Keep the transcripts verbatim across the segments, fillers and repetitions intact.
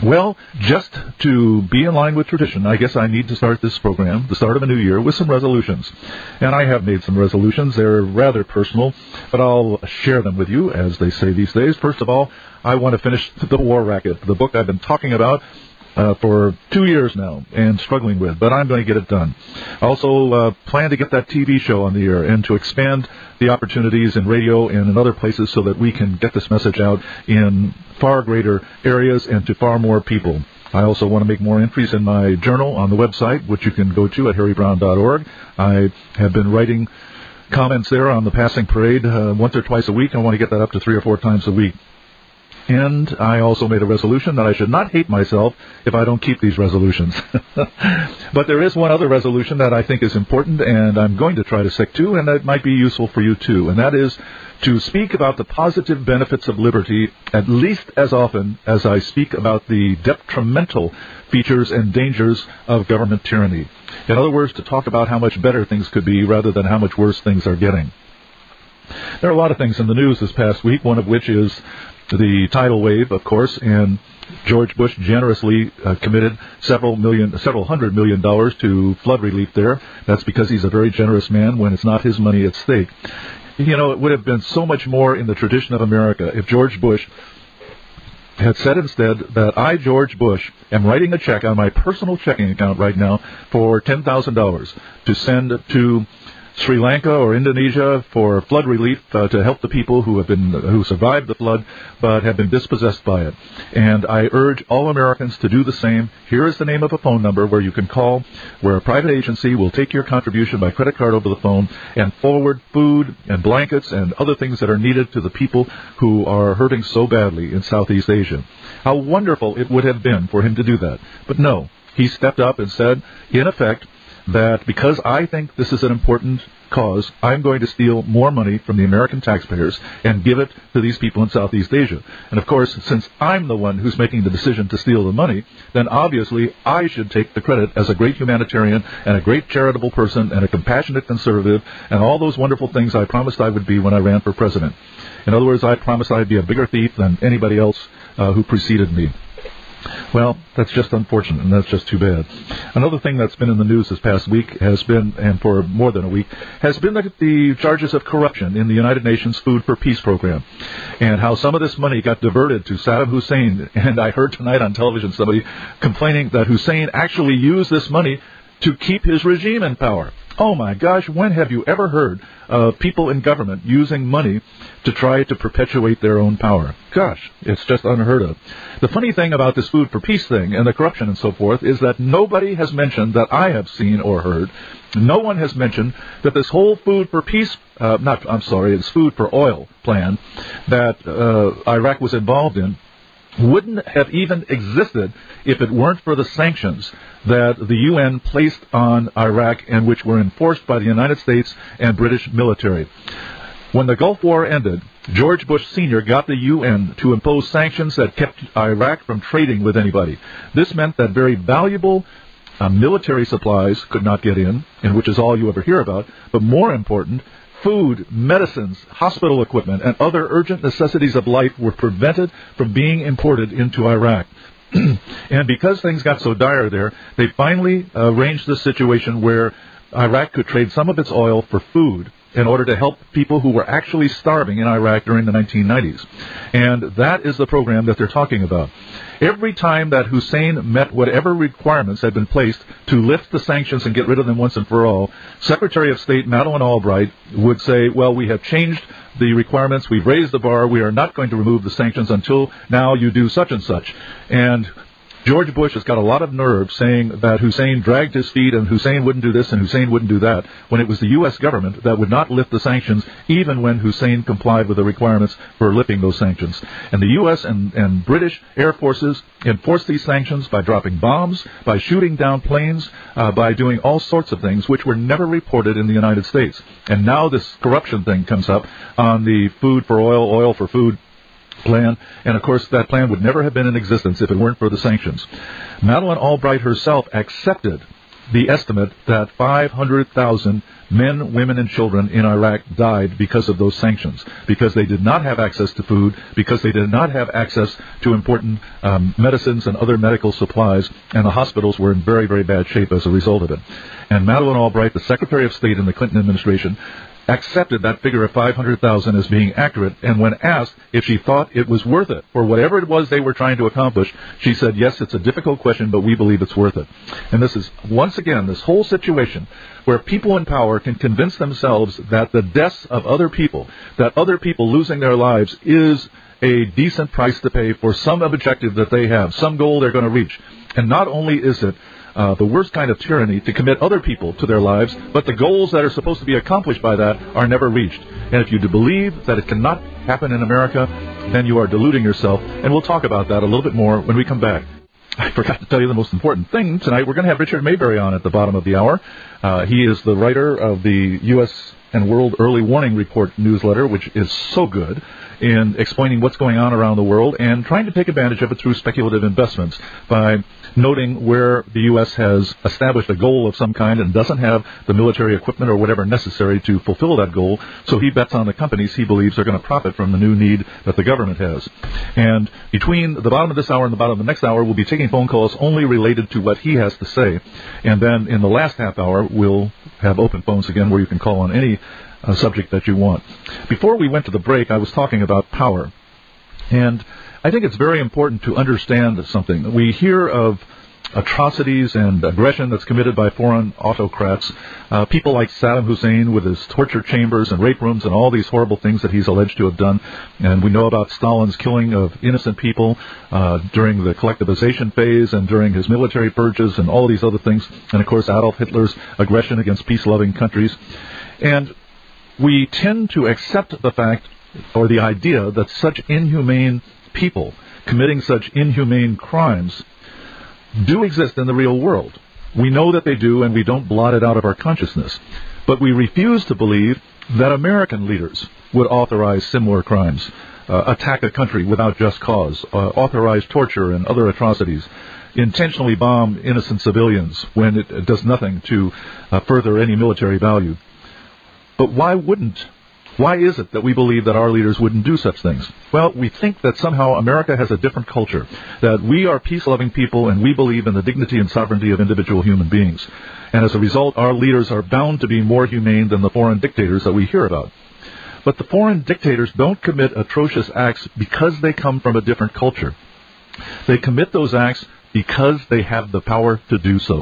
Well, just to be in line with tradition, I guess I need to start this program, the start of a new year, with some resolutions. And I have made some resolutions. They're rather personal, but I'll share them with you, as they say these days. First of all, I want to finish The War Racket, the book I've been talking about Uh, for two years now and struggling with, but I'm going to get it done. I also uh, plan to get that T V show on the air and to expand the opportunities in radio and in other places so that we can get this message out in far greater areas and to far more people. I also want to make more entries in my journal on the website, which you can go to at harry brown dot org. I have been writing comments there on the passing parade uh, once or twice a week. I want to get that up to three or four times a week. And I also made a resolution that I should not hate myself if I don't keep these resolutions. But there is one other resolution that I think is important, and I'm going to try to stick to, and that might be useful for you too, and that is to speak about the positive benefits of liberty at least as often as I speak about the detrimental features and dangers of government tyranny. In other words, to talk about how much better things could be rather than how much worse things are getting. There are a lot of things in the news this past week, one of which is the tidal wave, of course, and George Bush generously uh, committed several million, several hundred million dollars to flood relief there. That's because he's a very generous man when it's not his money at stake. You know, it would have been so much more in the tradition of America if George Bush had said instead that I, George Bush, am writing a check on my personal checking account right now for ten thousand dollars to send to Sri Lanka or Indonesia for flood relief uh, to help the people who have been who survived the flood but have been dispossessed by it. And I urge all Americans to do the same. Here is the name of a phone number where you can call, where a private agency will take your contribution by credit card over the phone and forward food and blankets and other things that are needed to the people who are hurting so badly in Southeast Asia. How wonderful it would have been for him to do that. But no, he stepped up and said, in effect, that because I think this is an important cause, I'm going to steal more money from the American taxpayers and give it to these people in Southeast Asia. And, of course, since I'm the one who's making the decision to steal the money, then obviously I should take the credit as a great humanitarian and a great charitable person and a compassionate conservative and all those wonderful things I promised I would be when I ran for president. In other words, I promised I'd be a bigger thief than anybody else uh, who preceded me. Well, that's just unfortunate, and that's just too bad. Another thing that's been in the news this past week has been, and for more than a week, has been the, the charges of corruption in the United Nations Food for Peace program, and how some of this money got diverted to Saddam Hussein. And I heard tonight on television somebody complaining that Hussein actually used this money to keep his regime in power. Oh, my gosh, when have you ever heard of people in government using money to try to perpetuate their own power? Gosh, it's just unheard of. The funny thing about this Food for Peace thing and the corruption and so forth is that nobody has mentioned that I have seen or heard. No one has mentioned that this whole Food for Peace, uh, not, I'm sorry, it's Food for Oil plan that uh, Iraq was involved in wouldn't have even existed if it weren't for the sanctions that the U N placed on Iraq and which were enforced by the United States and British military. When the Gulf War ended, George Bush Senior got the U N to impose sanctions that kept Iraq from trading with anybody. This meant that very valuable uh, military supplies could not get in, and which is all you ever hear about, but more important, food, medicines, hospital equipment, and other urgent necessities of life were prevented from being imported into Iraq. And because things got so dire there, they finally uh, arranged this situation where Iraq could trade some of its oil for food in order to help people who were actually starving in Iraq during the nineteen nineties. And that is the program that they're talking about. Every time that Hussein met whatever requirements had been placed to lift the sanctions and get rid of them once and for all, Secretary of State Madeleine Albright would say, well, we have changed the requirements, we've raised the bar, we are not going to remove the sanctions until now you do such and such. And George Bush has got a lot of nerve saying that Hussein dragged his feet and Hussein wouldn't do this and Hussein wouldn't do that, when it was the U S government that would not lift the sanctions even when Hussein complied with the requirements for lifting those sanctions. And the U S and, and British Air Forces enforced these sanctions by dropping bombs, by shooting down planes, uh, by doing all sorts of things which were never reported in the United States. And now this corruption thing comes up on the food for oil, oil for food plan, and of course that plan would never have been in existence if it weren't for the sanctions. Madeleine Albright herself accepted the estimate that five hundred thousand men, women, and children in Iraq died because of those sanctions, because they did not have access to food, because they did not have access to important um, medicines and other medical supplies, and the hospitals were in very, very bad shape as a result of it. And Madeleine Albright, the Secretary of State in the Clinton administration, accepted that figure of five hundred thousand as being accurate, and when asked if she thought it was worth it for whatever it was they were trying to accomplish, she said, yes, it's a difficult question, but we believe it's worth it. And this is, once again, this whole situation where people in power can convince themselves that the deaths of other people, that other people losing their lives is a decent price to pay for some objective that they have, some goal they're going to reach. And not only is it Uh, the worst kind of tyranny to commit other people to their lives, but the goals that are supposed to be accomplished by that are never reached. And if you believe that it cannot happen in America, then you are deluding yourself. And we'll talk about that a little bit more when we come back. I forgot to tell you the most important thing tonight. We're going to have Richard Mayberry on at the bottom of the hour. Uh, he is the writer of the U S and World Early Warning Report newsletter, which is so good in explaining what's going on around the world and trying to take advantage of it through speculative investments by noting where the U S has established a goal of some kind and doesn't have the military equipment or whatever necessary to fulfill that goal, so he bets on the companies he believes are going to profit from the new need that the government has. And between the bottom of this hour and the bottom of the next hour, we'll be taking phone calls only related to what he has to say. And then in the last half hour, we'll have open phones again where you can call on any uh, subject that you want. Before we went to the break, I was talking about power. And I think it's very important to understand something. We hear of atrocities and aggression that's committed by foreign autocrats, uh, people like Saddam Hussein with his torture chambers and rape rooms and all these horrible things that he's alleged to have done. And we know about Stalin's killing of innocent people uh, during the collectivization phase and during his military purges and all these other things. And, of course, Adolf Hitler's aggression against peace-loving countries. And we tend to accept the fact or the idea that such inhumane people committing such inhumane crimes do exist in the real world. We know that they do, and we don't blot it out of our consciousness. But we refuse to believe that American leaders would authorize similar crimes, uh, attack a country without just cause, uh, authorize torture and other atrocities, intentionally bomb innocent civilians when it, it does nothing to uh, further any military value. But why wouldn't Why is it that we believe that our leaders wouldn't do such things? Well, we think that somehow America has a different culture, that we are peace-loving people and we believe in the dignity and sovereignty of individual human beings. And as a result, our leaders are bound to be more humane than the foreign dictators that we hear about. But the foreign dictators don't commit atrocious acts because they come from a different culture. They commit those acts because they have the power to do so.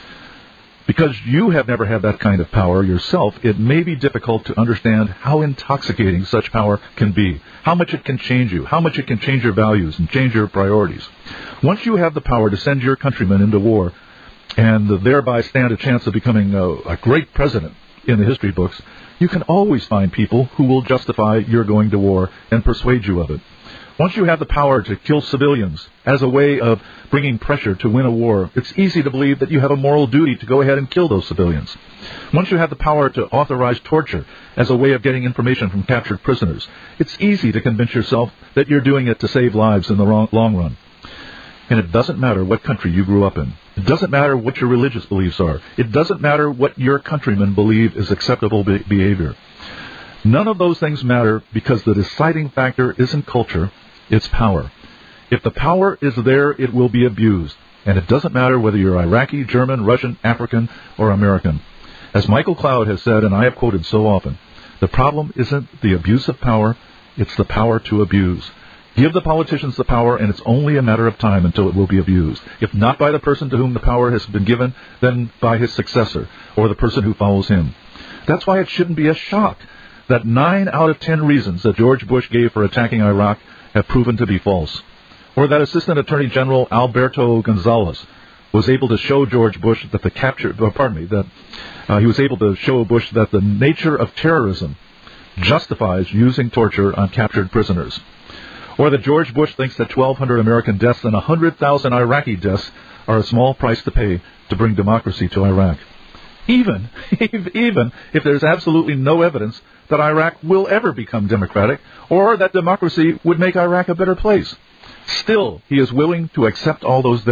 Because you have never had that kind of power yourself, it may be difficult to understand how intoxicating such power can be, how much it can change you, how much it can change your values and change your priorities. Once you have the power to send your countrymen into war and thereby stand a chance of becoming a, a great president in the history books, you can always find people who will justify your going to war and persuade you of it. Once you have the power to kill civilians as a way of bringing pressure to win a war, it's easy to believe that you have a moral duty to go ahead and kill those civilians. Once you have the power to authorize torture as a way of getting information from captured prisoners, it's easy to convince yourself that you're doing it to save lives in the long run. And it doesn't matter what country you grew up in. It doesn't matter what your religious beliefs are. It doesn't matter what your countrymen believe is acceptable be- behavior. None of those things matter because the deciding factor isn't culture. It's power. If the power is there, it will be abused. And it doesn't matter whether you're Iraqi, German, Russian, African, or American. As Michael Cloud has said, and I have quoted so often, the problem isn't the abuse of power, it's the power to abuse. Give the politicians the power, and it's only a matter of time until it will be abused. If not by the person to whom the power has been given, then by his successor, or the person who follows him. That's why it shouldn't be a shock that nine out of ten reasons that George Bush gave for attacking Iraq have proven to be false. Or that Assistant Attorney General Alberto Gonzales was able to show George Bush that the capture, pardon me, that uh, he was able to show Bush that the nature of terrorism justifies using torture on captured prisoners. Or that George Bush thinks that twelve hundred American deaths and one hundred thousand Iraqi deaths are a small price to pay to bring democracy to Iraq. Even, even if there's absolutely no evidence that Iraq will ever become democratic, or that democracy would make Iraq a better place. Still, he is willing to accept all those deaths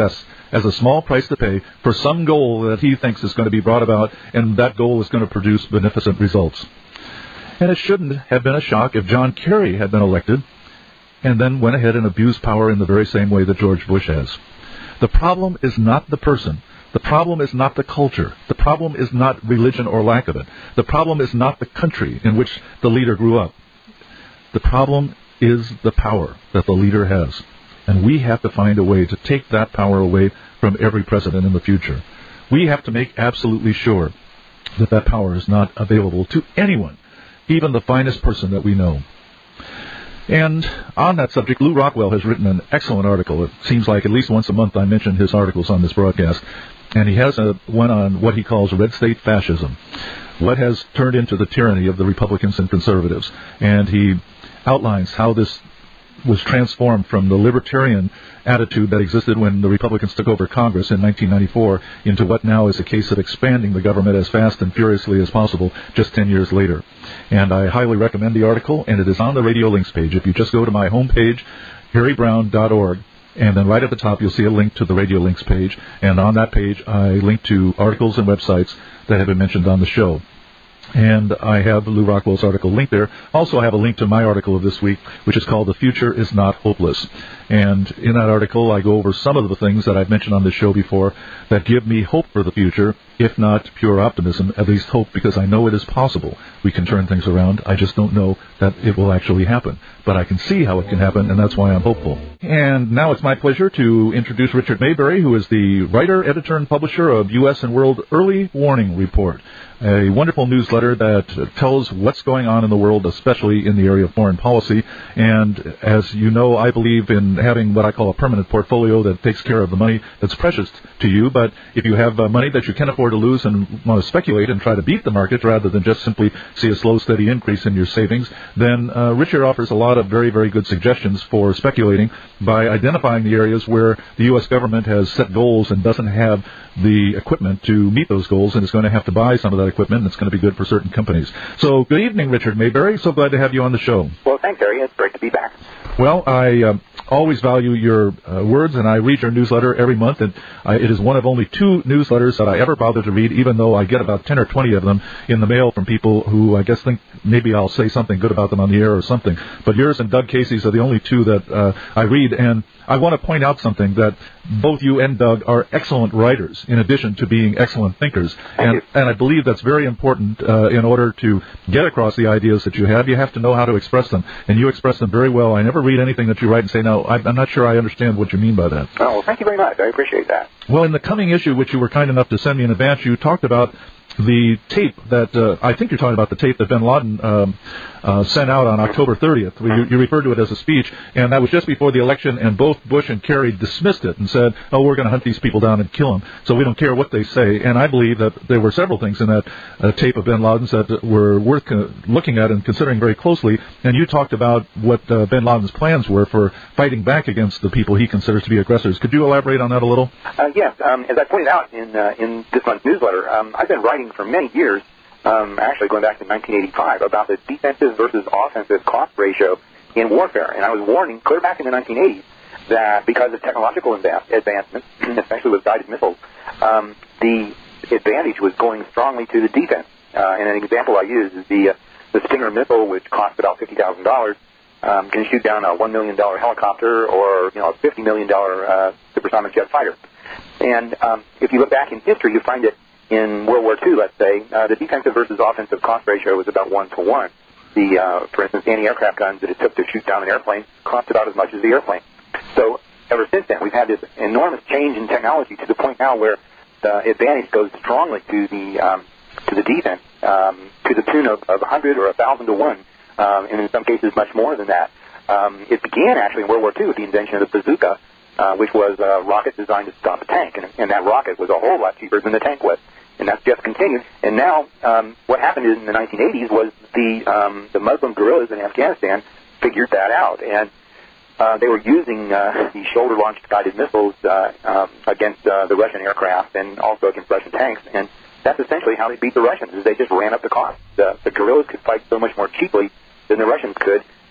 as a small price to pay for some goal that he thinks is going to be brought about, and that goal is going to produce beneficent results. And it shouldn't have been a shock if John Kerry had been elected and then went ahead and abused power in the very same way that George Bush has. The problem is not the person. The problem is not the culture. The problem is not religion or lack of it. The problem is not the country in which the leader grew up. The problem is the power that the leader has. And we have to find a way to take that power away from every president in the future. We have to make absolutely sure that that power is not available to anyone, even the finest person that we know. And on that subject, Lew Rockwell has written an excellent article. It seems like at least once a month I mention his articles on this broadcast. And he has a, one on what he calls red state fascism, what has turned into the tyranny of the Republicans and conservatives. And he outlines how this was transformed from the libertarian attitude that existed when the Republicans took over Congress in nineteen ninety-four into what now is a case of expanding the government as fast and furiously as possible just ten years later. And I highly recommend the article, and it is on the Radio Links page. If you just go to my homepage, harry brown dot org, and then right at the top you'll see a link to the Radio Links page, and on that page I link to articles and websites that have been mentioned on the show. And I have Lew Rockwell's article linked there. Also, I have a link to my article of this week, which is called The Future is Not Hopeless. And in that article, I go over some of the things that I've mentioned on this show before that give me hope for the future, if not pure optimism, at least hope, because I know it is possible. We can turn things around. I just don't know that it will actually happen. But I can see how it can happen, and that's why I'm hopeful. And now it's my pleasure to introduce Richard Maybury, who is the writer, editor, and publisher of U S and World Early Warning Report, a wonderful newsletter that tells what's going on in the world, especially in the area of foreign policy. And as you know, I believe in having what I call a permanent portfolio that takes care of the money that's precious to you. But if you have uh, money that you can afford to lose and want to speculate and try to beat the market rather than just simply see a slow, steady increase in your savings, then uh, Richard offers a lot of very, very good suggestions for speculating by identifying the areas where the U S government has set goals and doesn't have the equipment to meet those goals, and is going to have to buy some of that equipment, and it's going to be good for certain companies. So good evening, Richard Maybury. So glad to have you on the show. Well, thanks, Harry. It's great to be back. Well, I uh, always value your uh, words, and I read your newsletter every month, and I, it is one of only two newsletters that I ever bother to read, even though I get about ten or twenty of them in the mail from people who I guess think maybe I'll say something good about them on the air or something. But yours and Doug Casey's are the only two that uh, I read, and I want to point out something, that both you and Doug are excellent writers in addition to being excellent thinkers. And, and I believe that's very important uh, in order to get across the ideas that you have. You have to know how to express them, and you express them very well. I never read anything that you write and say, no, I'm not sure I understand what you mean by that. Oh, well, thank you very much. I appreciate that. Well, in the coming issue, which you were kind enough to send me in advance, you talked about the tape that, uh, I think you're talking about the tape that bin Laden um, uh, sent out on October thirtieth. You, you referred to it as a speech, and that was just before the election, and both Bush and Kerry dismissed it and said, oh, we're going to hunt these people down and kill them, so we don't care what they say. And I believe that there were several things in that uh, tape of bin Laden's that were worth uh, looking at and considering very closely, and you talked about what uh, bin Laden's plans were for fighting back against the people he considers to be aggressors. Could you elaborate on that a little? Uh, yes. Um, as I pointed out in, uh, in this month's newsletter, um, I've been writing for many years, um, actually going back to nineteen eighty-five, about the defensive versus offensive cost ratio in warfare. And I was warning clear back in the nineteen eighties that because of technological advancements, especially with guided missiles, um, the advantage was going strongly to the defense. Uh, and an example I use is the, uh, the Stinger missile, which cost about fifty thousand dollars, um, can shoot down a one million dollars helicopter or, you know, a fifty million dollars uh, supersonic jet fighter. And um, if you look back in history, you find that in World War Two, let's say, uh, the defensive versus offensive cost ratio was about one to one. The, uh, for instance, anti-aircraft guns that it took to shoot down an airplane cost about as much as the airplane. So ever since then, we've had this enormous change in technology to the point now where the advantage goes strongly to the um, to the defense, um, to the tune of, of one hundred or one thousand to one, um, and in some cases much more than that. Um, it began actually in World War Two with the invention of the bazooka, uh, which was a rocket designed to stop a tank, and, and that rocket was a whole lot cheaper than the tank was. And that's just continued. And now, um, what happened in the nineteen eighties was the um, the Muslim guerrillas in Afghanistan figured that out, and uh, they were using uh, these shoulder-launched guided missiles uh, um, against uh, the Russian aircraft and also against Russian tanks. And that's essentially how they beat the Russians. Is they just ran up the cost. The, the guerrillas could fight so much more cheaply than the Russians could,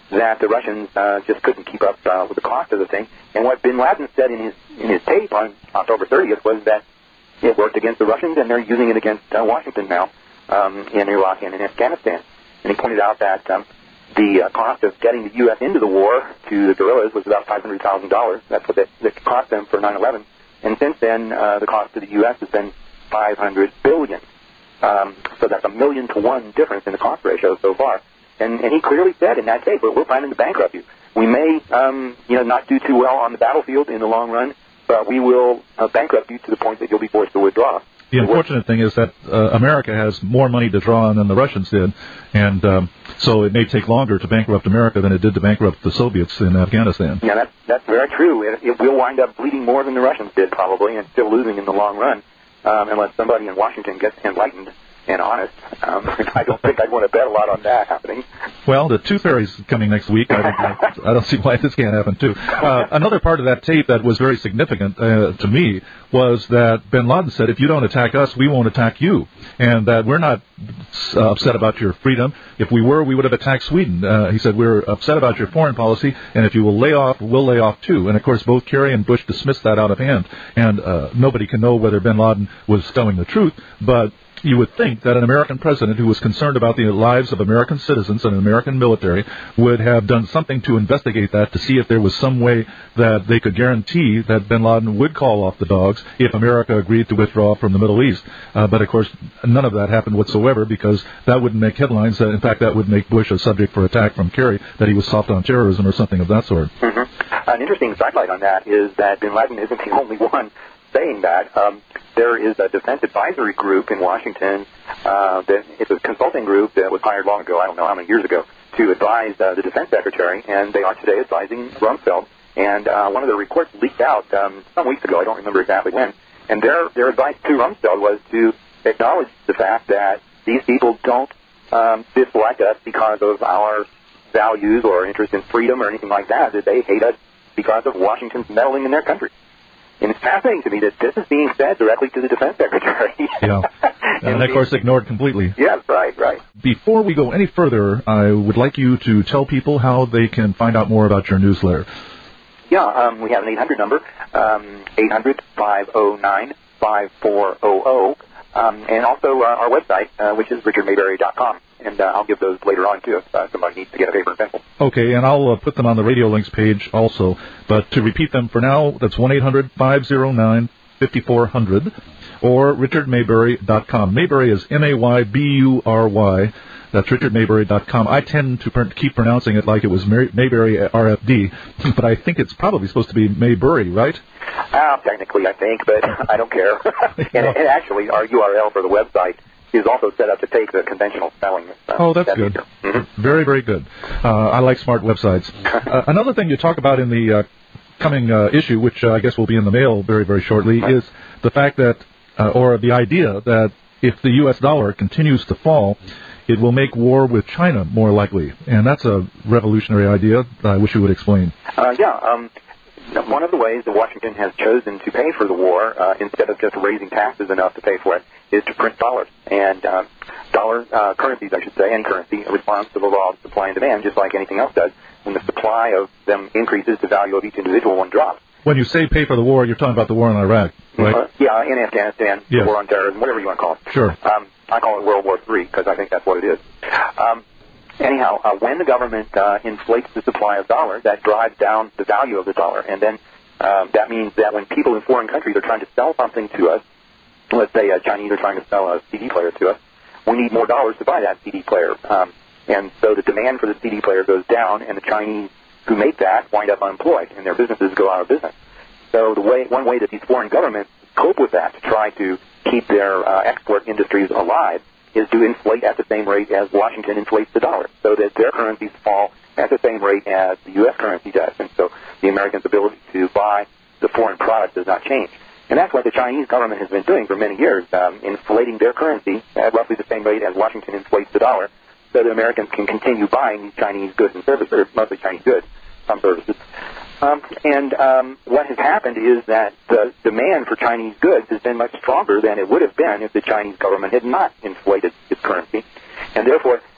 that the Russians uh, just couldn't keep up uh, with the cost of the thing. And what bin Laden said in his in his tape on October thirtieth was that it worked against the Russians, and they're using it against uh, Washington now um, in Iraq and in Afghanistan. And he pointed out that um, the uh, cost of getting the U S into the war to the guerrillas was about five hundred thousand dollars. That's what it, it cost them for nine eleven. And since then, uh, the cost to the U S has been five hundred billion dollars. Um, so that's a million to one difference in the cost ratio so far. And, and he clearly said in that tape, we're, we're planning to bankrupt you. We may, um, you know, not do too well on the battlefield in the long run, but we will uh, bankrupt you to the point that you'll be forced to withdraw. The unfortunate thing is that uh, America has more money to draw on than the Russians did, and um, so it may take longer to bankrupt America than it did to bankrupt the Soviets in Afghanistan. Yeah, that's, that's very true. It, it will wind up bleeding more than the Russians did, probably, and still losing in the long run, um, unless somebody in Washington gets enlightened and honest. Um, I don't think I'd want to bet a lot on that happening. Well, the Tooth Fairy's coming next week. I don't, I don't see why this can't happen, too. Uh, another part of that tape that was very significant uh, to me was that bin Laden said, if you don't attack us, we won't attack you, and that we're not uh, upset about your freedom. If we were, we would have attacked Sweden. Uh, he said, we're upset about your foreign policy, and if you will lay off, we'll lay off, too. And, of course, both Kerry and Bush dismissed that out of hand, and uh, nobody can know whether bin Laden was telling the truth, but you would think that an American president who was concerned about the lives of American citizens and an American military would have done something to investigate that to see if there was some way that they could guarantee that bin Laden would call off the dogs if America agreed to withdraw from the Middle East. Uh, but, of course, none of that happened whatsoever because that wouldn't make headlines. Uh, in fact, that would make Bush a subject for attack from Kerry, that he was soft on terrorism or something of that sort. Mm-hmm. An interesting sidelight on that is that bin Laden isn't the only one saying that. Um, there is a defense advisory group in Washington. Uh, that it's a consulting group that was hired long ago, I don't know how many years ago, to advise uh, the defense secretary, and they are today advising Rumsfeld. And uh, one of the reports leaked out um, some weeks ago, I don't remember exactly when, and their, their advice to Rumsfeld was to acknowledge the fact that these people don't um, dislike us because of our values or interest in freedom or anything like that, that they hate us because of Washington's meddling in their country. And it's fascinating to me that this is being said directly to the defense secretary. Yeah. And, and of course, ignored completely. Yes, right, right. Before we go any further, I would like you to tell people how they can find out more about your newsletter. Yeah, um, we have an eight hundred number, um, eight hundred, five oh nine, five four hundred, um, and also uh, our website, uh, which is richard mayberry dot com. And uh, I'll give those later on, too, if uh, somebody needs to get a paper and pencil. Okay, and I'll uh, put them on the radio links page also. But to repeat them for now, that's one eight hundred, five oh nine, five four hundred or richard mayberry dot com. Mayberry is M A Y B U R Y. That's richard mayberry dot com. I tend to pr- keep pronouncing it like it was May- Mayberry R F D, but I think it's probably supposed to be Mayberry, right? Uh, technically, I think, but I don't care. and, and actually, our U R L for the website is also set up to take the conventional spelling. Uh, oh, that's good. Mm-hmm. Very, very good. Uh, I like smart websites. uh, another thing you talk about in the uh, coming uh, issue, which uh, I guess will be in the mail very, very shortly, is the fact that, uh, or the idea that if the U S dollar continues to fall, it will make war with China more likely. And that's a revolutionary idea that I wish you would explain. Uh, yeah. Um, one of the ways that Washington has chosen to pay for the war, uh, instead of just raising taxes enough to pay for it, is to print dollars. And uh, dollar uh, currencies, I should say, and currency responds to the law of supply and demand, just like anything else does. When the supply of them increases, the value of each individual one drops. When you say pay for the war, you're talking about the war in Iraq, right? Uh, yeah, in Afghanistan, yes. The war on terrorism, whatever you want to call it. Sure. Um, I call it World War Three because I think that's what it is. Um, anyhow, uh, when the government uh, inflates the supply of dollars, that drives down the value of the dollar. And then um, that means that when people in foreign countries are trying to sell something to us, let's say uh, Chinese are trying to sell a C D player to us, we need more dollars to buy that C D player. Um, and so the demand for the C D player goes down, and the Chinese who make that wind up unemployed, and their businesses go out of business. So the way, one way that these foreign governments cope with that to try to keep their uh, export industries alive is to inflate at the same rate as Washington inflates the dollar, so that their currencies fall at the same rate as the U S currency does. And so the Americans' ability to buy the foreign product does not change. And that's what the Chinese government has been doing for many years, um, inflating their currency at roughly the same rate as Washington inflates the dollar, so that Americans can continue buying these Chinese goods and services, or mostly Chinese goods, some services. Um, and um, what has happened is that the demand for Chinese goods has been much stronger than it would have been if the Chinese government had not inflated its currency. And therefore,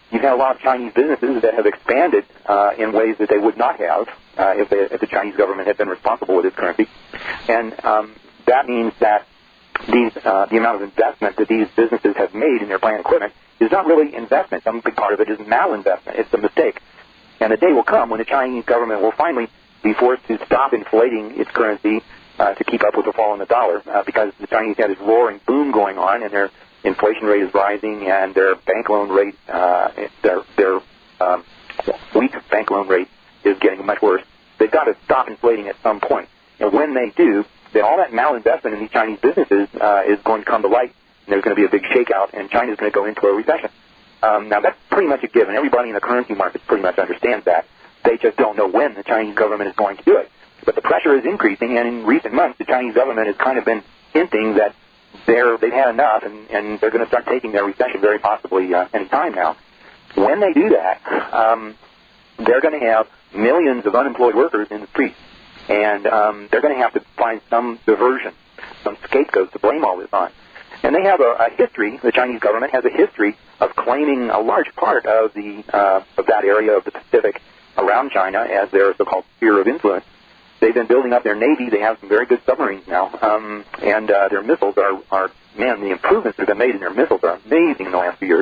you've had a lot of Chinese businesses that have expanded uh, in ways that they would not have uh, if, they, if the Chinese government had been responsible with its currency. And um, that means that these, uh, the amount of investment that these businesses have made in their plant equipment is not really investment. Some big part of it is malinvestment. It's a mistake. And the day will come when the Chinese government will finally be forced to stop inflating its currency uh, to keep up with the fall in the dollar, uh, because the Chinese have this roaring boom going on, and their inflation rate is rising, and their bank loan rate, uh, their their um, weak bank loan rate is getting much worse. They've got to stop inflating at some point. And when they do, then all that malinvestment in these Chinese businesses uh, is going to come to light, and there's going to be a big shakeout, and China's going to go into a recession. Um, now, that's pretty much a given. Everybody in the currency market pretty much understands that. They just don't know when the Chinese government is going to do it. But the pressure is increasing, and in recent months, the Chinese government has kind of been hinting that they're, they've had enough, and, and they're going to start taking their recession very possibly uh, any time now. When they do that, um, they're going to have millions of unemployed workers in the streets, and um, they're going to have to find some diversion, some scapegoats to blame all this on. And they have a, a history, the Chinese government has a history of claiming a large part of the uh, of that area of the Pacific around China as their so-called sphere of influence. They've been building up their navy. They have some very good submarines now, um, and uh, their missiles are, are, man, the improvements that have been made in their missiles are amazing in the last few years.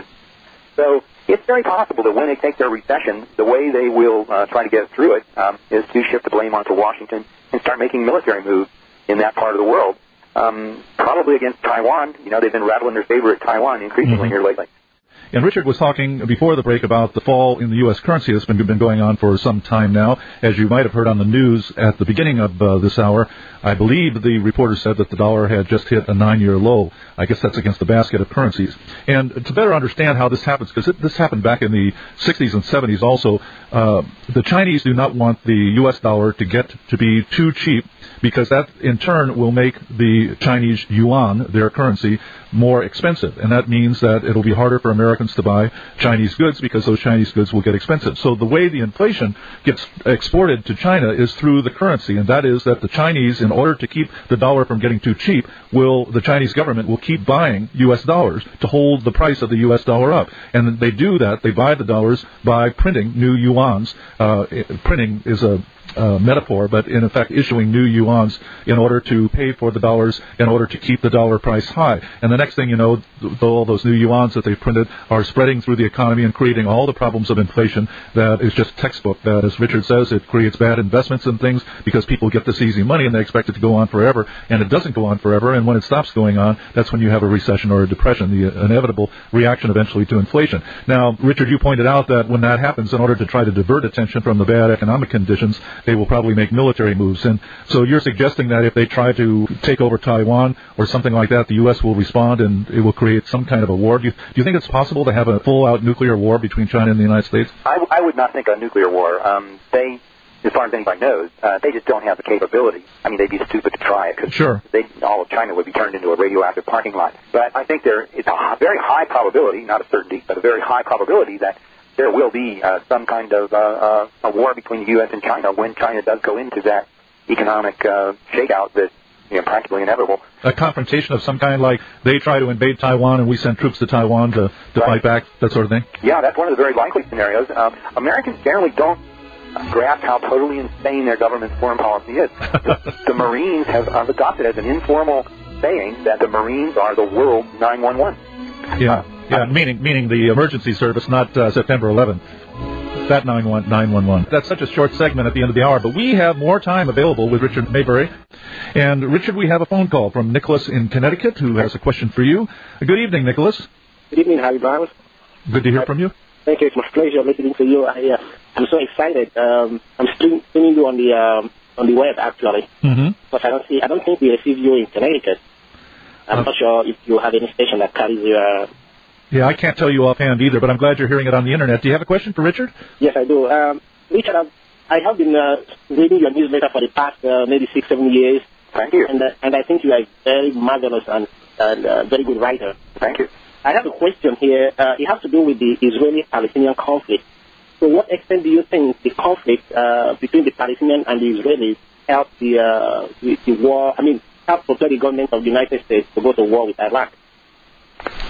So it's very possible that when they take their recession, the way they will uh, try to get through it um, is to shift the blame onto Washington and start making military moves in that part of the world. Um, probably against Taiwan. You know, they've been rattling their favorite Taiwan increasingly mm-hmm. here lately. And Richard was talking before the break about the fall in the U S currency that's been, been going on for some time now. As you might have heard on the news at the beginning of uh, this hour, I believe the reporter said that the dollar had just hit a nine-year low. I guess that's against the basket of currencies. And to better understand how this happens, because this happened back in the sixties and seventies also, uh, the Chinese do not want the U S dollar to get to be too cheap, because that, in turn, will make the Chinese yuan, their currency, more expensive. And that means that it'll be harder for Americans to buy Chinese goods because those Chinese goods will get expensive. So the way the inflation gets exported to China is through the currency, and that is that the Chinese, in order to keep the dollar from getting too cheap, will the Chinese government will keep buying U S dollars to hold the price of the U S dollar up. And they do that, they buy the dollars by printing new yuans. Uh, printing is a Uh, metaphor, but in effect issuing new yuans in order to pay for the dollars, in order to keep the dollar price high. And the next thing you know, th- all those new yuans that they've printed are spreading through the economy and creating all the problems of inflation that is just textbook. That, as Richard says, it creates bad investments in things because people get this easy money and they expect it to go on forever, and it doesn't go on forever, and when it stops going on, that's when you have a recession or a depression, the uh, inevitable reaction eventually to inflation. Now, Richard, you pointed out that when that happens, in order to try to divert attention from the bad economic conditions, they will probably make military moves. And so you're suggesting that if they try to take over Taiwan or something like that, the U S will respond and it will create some kind of a war. Do you, do you think it's possible to have a full-out nuclear war between China and the United States? I, I would not think a nuclear war. Um, they, as far as anybody knows, uh, they just don't have the capability. I mean, they'd be stupid to try it because sure. they, all of China would be turned into a radioactive parking lot. But I think there it's a very high probability, not a certainty, but a very high probability that there will be uh, some kind of uh, uh, a war between the U S and China when China does go into that economic uh, shakeout that's you know, practically inevitable. A confrontation of some kind, like they try to invade Taiwan and we send troops to Taiwan to, to right. fight back, that sort of thing? Yeah, that's one of the very likely scenarios. Um, Americans generally don't grasp how totally insane their government's foreign policy is. the, the Marines have uh, adopted as an informal saying that the Marines are the world's nine one one. Yeah. Uh, Yeah, meaning meaning the emergency service, not uh, September eleventh. That nine one one. That's such a short segment at the end of the hour, but we have more time available with Richard Maybury. And, Richard, we have a phone call from Nicholas in Connecticut who has a question for you. Good evening, Nicholas. Good evening, Harry Brown. Good to hear from you. Thank you. It's my pleasure listening to you. I, uh, I'm so excited. Um, I'm streaming you on the um, on the web, actually. Mm-hmm. But I don't see. I don't think we receive you in Connecticut. I'm uh, not sure if you have any station that carries your... Yeah, I can't tell you offhand either, but I'm glad you're hearing it on the Internet. Do you have a question for Richard? Yes, I do. Um, Richard, I have been uh, reading your newsletter for the past uh, maybe six, seven years. Thank you. And, uh, and I think you are a very marvelous and, and uh, very good writer. Thank you. I have a question here. Uh, it has to do with the Israeli-Palestinian conflict. To what extent do you think the conflict uh, between the Palestinians and the Israelis helped the, uh, the, the war, I mean, helped prepare the government of the United States to go to war with Iraq?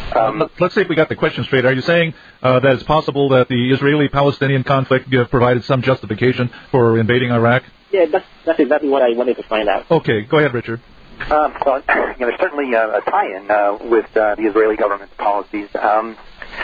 Um, Let's see if we got the question straight. Are you saying uh, that it's possible that the Israeli-Palestinian conflict uh, provided some justification for invading Iraq? Yeah, that's, that's exactly what I wanted to find out. Okay, go ahead, Richard. Um, well, you know, there's certainly a, a tie-in uh, with uh, the Israeli government's policies. Um,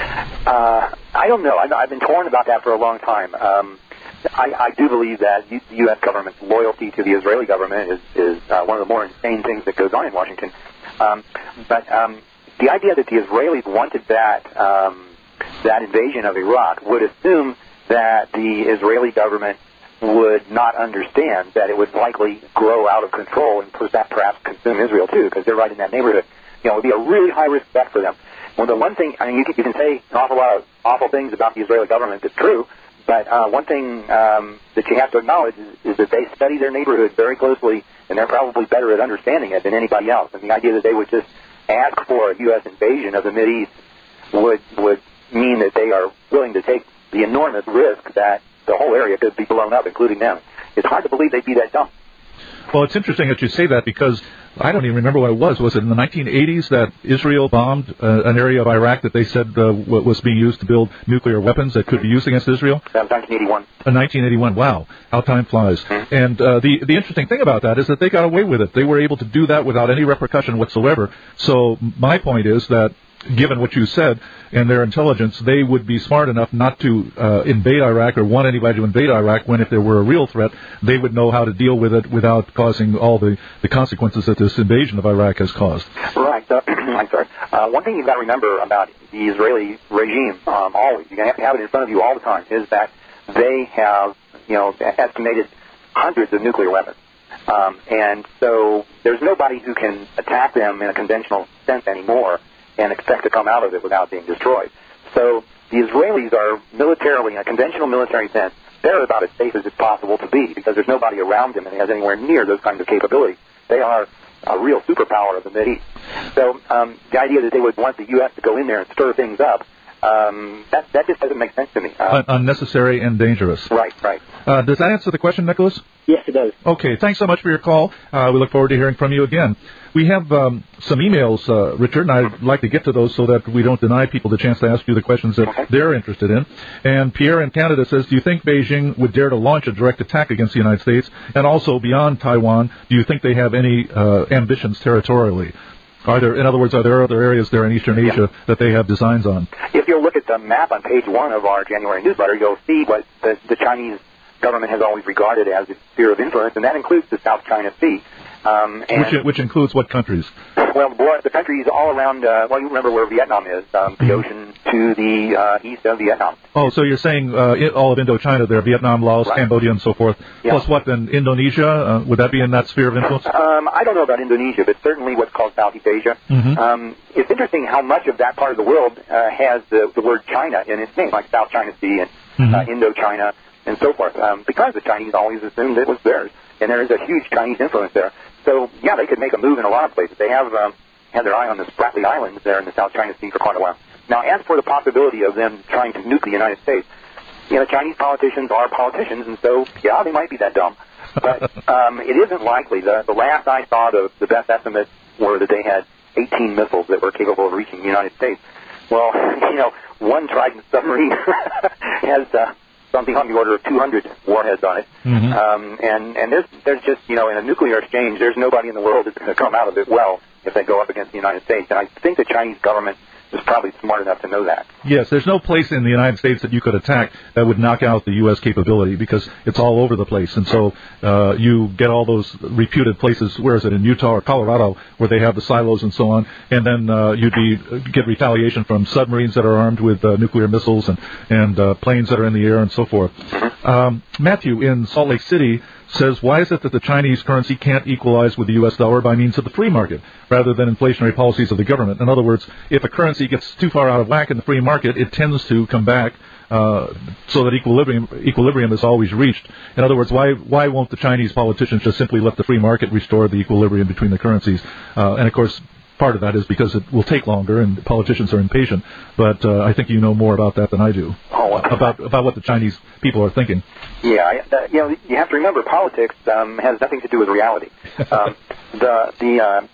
uh, I don't know. I've, I've been torn about that for a long time. Um, I, I do believe that the U S government's loyalty to the Israeli government is, is uh, one of the more insane things that goes on in Washington. Um, but um, the idea that the Israelis wanted that um, that invasion of Iraq would assume that the Israeli government would not understand that it would likely grow out of control and perhaps consume Israel too, because they're right in that neighborhood. You know, it would be a really high risk bet for them. Well, the one thing, I mean, you can, you can say an awful lot of awful things about the Israeli government that's true, but uh, one thing um, that you have to acknowledge is, is that they study their neighborhood very closely, and they're probably better at understanding it than anybody else. And the idea that they would just ask for a U S invasion of the Mideast would would mean that they are willing to take the enormous risk that the whole area could be blown up, including them. It's hard to believe they'd be that dumb. Well, it's interesting that you say that because I don't even remember what it was. Was it in the nineteen eighties that Israel bombed uh, an area of Iraq that they said uh, was being used to build nuclear weapons that could be used against Israel? That was nineteen eighty-one. In nineteen eighty-one. Wow, how time flies. Mm-hmm. And uh, the the interesting thing about that is that they got away with it. They were able to do that without any repercussion whatsoever. So my point is that, given what you said and their intelligence, they would be smart enough not to uh, invade Iraq or want anybody to invade Iraq when, if there were a real threat, they would know how to deal with it without causing all the, the consequences that this invasion of Iraq has caused. Right. Uh, I'm sorry. Uh, one thing you've got to remember about the Israeli regime, um, always, you have to have it in front of you all the time, is that they have, you know, estimated hundreds of nuclear weapons. Um, and so there's nobody who can attack them in a conventional sense anymore and expect to come out of it without being destroyed. So the Israelis are militarily, in a conventional military sense, they're about as safe as it's possible to be because there's nobody around them that has anywhere near those kinds of capabilities. They are a real superpower of the Mideast. So um, the idea that they would want the U S to go in there and stir things up, um, that, that just doesn't make sense to me. Um, Unnecessary and dangerous. Right, right. Uh, does that answer the question, Nicholas? Yes, it does. Okay, thanks so much for your call. Uh, we look forward to hearing from you again. We have um, some emails, uh, Richard, and I'd like to get to those so that we don't deny people the chance to ask you the questions that okay. they're interested in. And Pierre in Canada says, do you think Beijing would dare to launch a direct attack against the United States? And also, beyond Taiwan, do you think they have any uh, ambitions territorially? Are there, in other words, are there other areas there in Eastern Asia yeah. that they have designs on? If you'll look at the map on page one of our January newsletter, you'll see what the, the Chinese government has always regarded as its sphere of influence, and that includes the South China Sea. Um, and which, which includes what countries? Well, the countries all around, uh, well, you remember where Vietnam is, um, the ocean to the uh, east of Vietnam. Oh, so you're saying uh, it, all of Indochina there, Vietnam, Laos, right. Cambodia, and so forth. Yeah. Plus what, then, Indonesia? Uh, would that be in that sphere of influence? Um, I don't know about Indonesia, but certainly what's called Southeast Asia. Mm-hmm. Um, it's interesting how much of that part of the world uh, has the, the word China in its name, like South China Sea and mm-hmm. uh, Indochina and so forth, um, because the Chinese always assumed it was theirs, and there is a huge Chinese influence there. So, yeah, they could make a move in a lot of places. They have um, had their eye on the Spratly Islands there in the South China Sea for quite a while. Now, as for the possibility of them trying to nuke the United States, you know, Chinese politicians are politicians, and so, yeah, they might be that dumb. But um, it isn't likely. The, the last I saw, the, the best estimates were that they had eighteen missiles that were capable of reaching the United States. Well, you know, one Trident submarine has... Uh, something on the order of two hundred warheads on it. Mm-hmm. Um, and, and there's, there's just, you know, in a nuclear exchange, there's nobody in the world that's going to come out of it well if they go up against the United States. And I think the Chinese government is probably smart enough to know that. Yes, there's no place in the United States that you could attack that would knock out the U S capability because it's all over the place. And so uh, you get all those reputed places, where is it, in Utah or Colorado, where they have the silos and so on, and then uh, you'd be get retaliation from submarines that are armed with uh, nuclear missiles and, and uh, planes that are in the air and so forth. Um, Matthew in Salt Lake City says, why is it that the Chinese currency can't equalize with the U S dollar by means of the free market rather than inflationary policies of the government? In other words, if a currency gets too far out of whack in the free market, it tends to come back uh, so that equilibrium equilibrium is always reached. In other words, why why won't the Chinese politicians just simply let the free market restore the equilibrium between the currencies? Uh, and, of course, part of that is because it will take longer and politicians are impatient. But uh, I think you know more about that than I do, oh, about about what the Chinese people are thinking. Yeah, I, uh, you know, you have to remember politics um, has nothing to do with reality. Um, the the uh,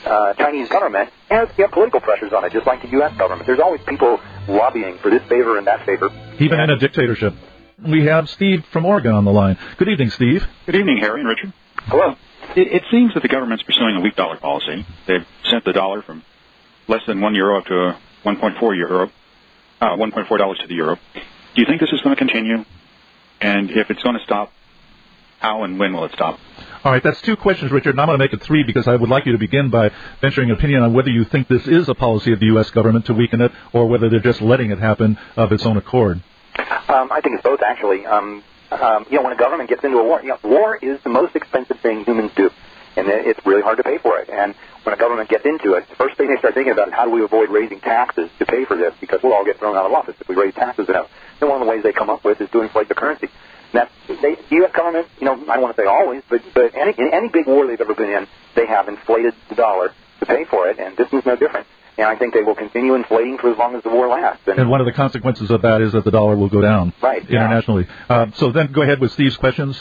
uh, Chinese government has you know, political pressures on it, just like the U S government. There's always people lobbying for this favor and that favor. Even and in a dictatorship. We have Steve from Oregon on the line. Good evening, Steve. Good evening, Harry and Richard. Hello. It, it seems that the government's pursuing a weak dollar policy. They've sent the dollar from less than one euro up to a one point four euro, uh, one point four dollars to the euro. Do you think this is going to continue? And if it's going to stop, how and when will it stop? All right, that's two questions, Richard, and I'm going to make it three because I would like you to begin by venturing an opinion on whether you think this is a policy of the U S government to weaken it or whether they're just letting it happen of its own accord. Um, I think it's both, actually. Um, um, you know, when a government gets into a war, you know, war is the most expensive thing humans do, and it's really hard to pay for it. And when a government gets into it, the first thing they start thinking about is how do we avoid raising taxes to pay for this, because we'll all get thrown out of office if we raise taxes enough. And one of the ways they come up with is to inflate the currency. And that's, they, the U S government, you know, I don't want to say always, but, but any, in any big war they've ever been in, they have inflated the dollar to pay for it, and this is no different. And I think they will continue inflating for as long as the war lasts. And, and one of the consequences of that is that the dollar will go down right, internationally. Yeah. Uh, so then go ahead with Steve's questions.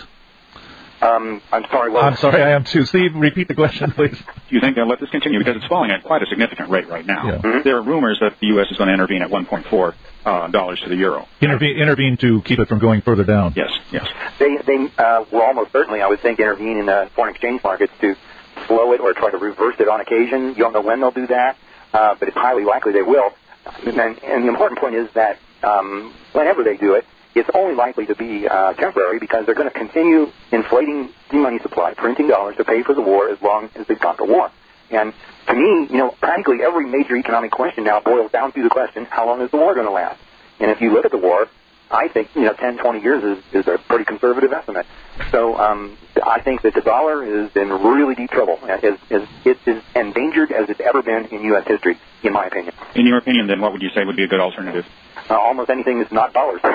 Um, I'm sorry. What I'm sorry, I am too. Steve, repeat the question, please. Do you think they'll let this continue? Because it's falling at quite a significant rate right now. Yeah. Mm-hmm. There are rumors that the U S is going to intervene at one point four uh, dollars to the euro. Intervene, intervene to keep it from going further down. Yes, yes. They, they uh, will almost certainly, I would think, intervene in the foreign exchange markets to slow it or try to reverse it on occasion. You don't know when they'll do that, uh, but it's highly likely they will. And, and the important point is that um, whenever they do it, it's only likely to be uh, temporary because they're going to continue inflating the money supply, printing dollars to pay for the war as long as they've got the war. And to me, you know, practically every major economic question now boils down to the question, how long is the war going to last? And if you look at the war, I think, you know, ten, twenty years is, is a pretty conservative estimate. So um, I think that the dollar is in really deep trouble. It's, it's, it's as endangered as it's ever been in U S history, in my opinion. In your opinion, then, what would you say would be a good alternative? Uh, almost anything that's not dollars. uh,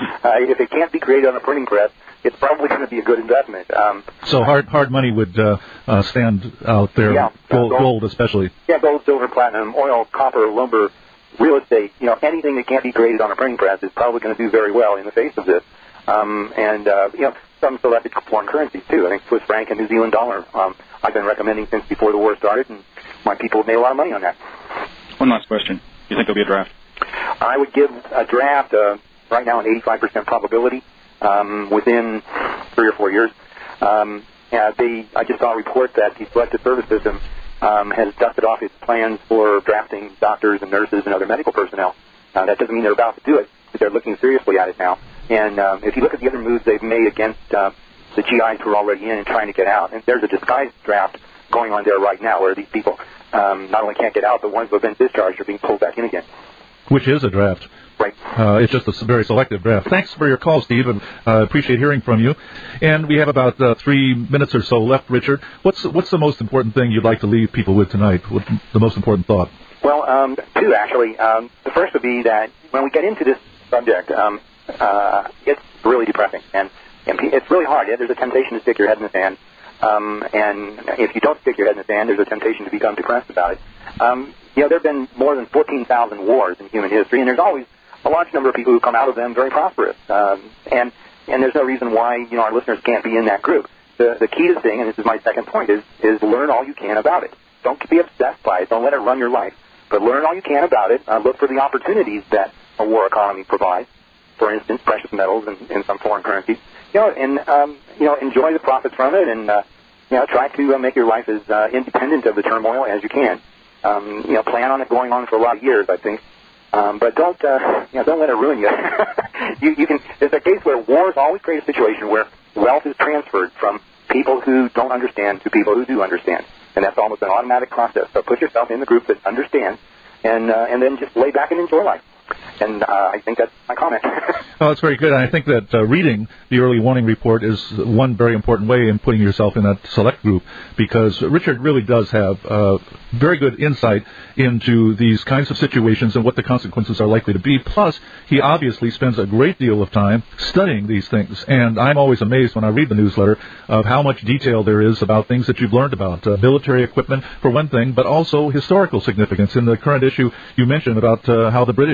if it can't be created on a printing press, it's probably going to be a good investment. Um, so hard hard money would uh, uh, stand out there, yeah, gold, gold, gold especially. Yeah, gold, silver, platinum, oil, copper, lumber, real estate. You know, anything that can't be created on a printing press is probably going to do very well in the face of this. Um, and, uh, you know, some selected foreign currencies, too. I think Swiss franc and New Zealand dollar um, I've been recommending since before the war started, and my people have made a lot of money on that. One last question. Do you think there'll be a draft? I would give a draft uh, right now an eighty-five percent probability um, within three or four years. Um, uh, they, I just saw a report that the Selective Service System um, has dusted off its plans for drafting doctors and nurses and other medical personnel. Uh, that doesn't mean they're about to do it, but they're looking seriously at it now. And um, if you look at the other moves they've made against uh, the G Is who are already in and trying to get out, and there's a disguised draft going on there right now where these people um, not only can't get out, but ones who have been discharged are being pulled back in again. Which is a draft. Right. Uh, it's just a very selective draft. Thanks for your call, Steve, and uh, appreciate hearing from you. And we have about uh, three minutes or so left, Richard. What's what's the most important thing you'd like to leave people with tonight? What's the most important thought? Well, um, two, actually. Um, the first would be that when we get into this subject, um, uh, it's really depressing. And, and it's really hard. There's a temptation to stick your head in the sand. Um, and if you don't stick your head in the sand, there's a temptation to become depressed about it. Um, you know, there have been more than fourteen thousand wars in human history, and there's always a large number of people who come out of them very prosperous. Um, and, and there's no reason why, you know, our listeners can't be in that group. The, the key to the thing, and this is my second point, is, is learn all you can about it. Don't be obsessed by it. Don't let it run your life. But learn all you can about it. Uh, look for the opportunities that a war economy provides. For instance, precious metals and, and some foreign currencies. You know, and, um, you know, enjoy the profits from it and, uh, you know, try to uh, make your life as uh, independent of the turmoil as you can. Um, you know, plan on it going on for a lot of years, I think. Um, but don't, uh, you know, don't let it ruin you. you. You can. There's a case where wars always create a situation where wealth is transferred from people who don't understand to people who do understand, and that's almost an automatic process. So put yourself in the group that understands, and uh, and then just lay back and enjoy life. And uh, I think that's my comment. Oh, that's very good. And I think that uh, reading the early warning report is one very important way in putting yourself in that select group, because Richard really does have uh, very good insight into these kinds of situations and what the consequences are likely to be. Plus, he obviously spends a great deal of time studying these things. And I'm always amazed when I read the newsletter of how much detail there is about things that you've learned about. Uh, military equipment, for one thing, but also historical significance. In the current issue, you mentioned about uh, how the British invaded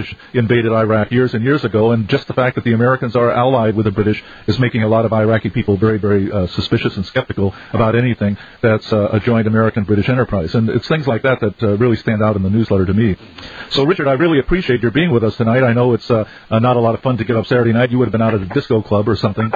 invaded Iraq years and years ago, and just the fact that the Americans are allied with the British is making a lot of Iraqi people very, very uh, suspicious and skeptical about anything that's uh, a joint American-British enterprise. And it's things like that that uh, really stand out in the newsletter to me. So, Richard, I really appreciate your being with us tonight. I know it's uh, uh, not a lot of fun to get up Saturday night. You would have been out at a disco club or something.